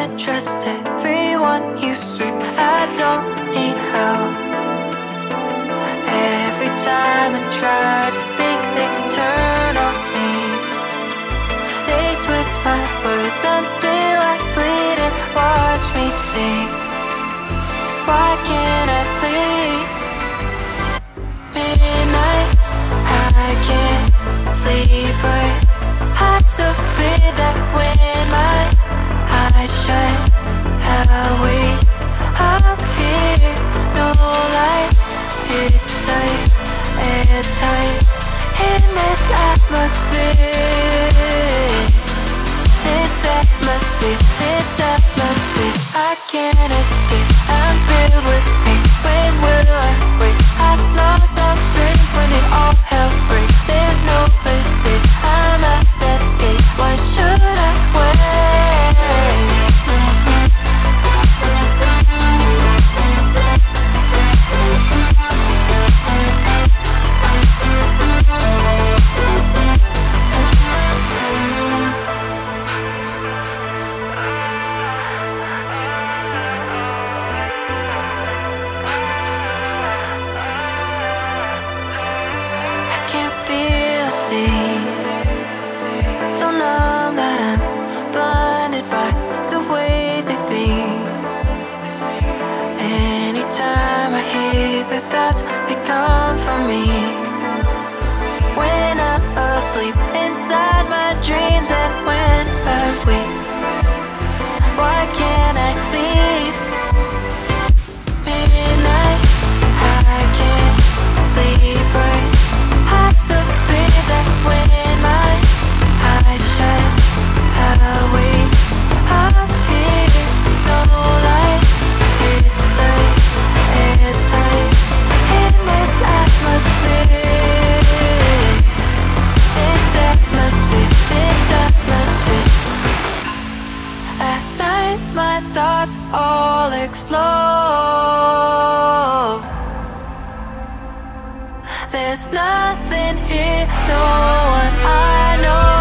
can't trust everyone you see. I don't need help. Every time I try to speak, they turn on me. They twist my words until I bleed and watch me sing. Why can't I leave? Midnight, I can't sleep, but I still feel that when my eyes shut, I'll wait up here. No light, it's like airtight in this atmosphere. This atmosphere, this atmosphere, I can't escape. I'm filled with pain. When will I wake? I've lost all strength when it all hell breaks. There's no place safe. I'm at death's gate. Why should I wait? They come for me when I'm asleep inside my dreams, and when I wake, why can't I leave? Midnight, I can't sleep right. I still feel that when my eyes shut, I'll wake up here. No light, it's like airtight in this atmosphere. This atmosphere, this atmosphere. At night my thoughts all explode. There's nothing here, no one I know.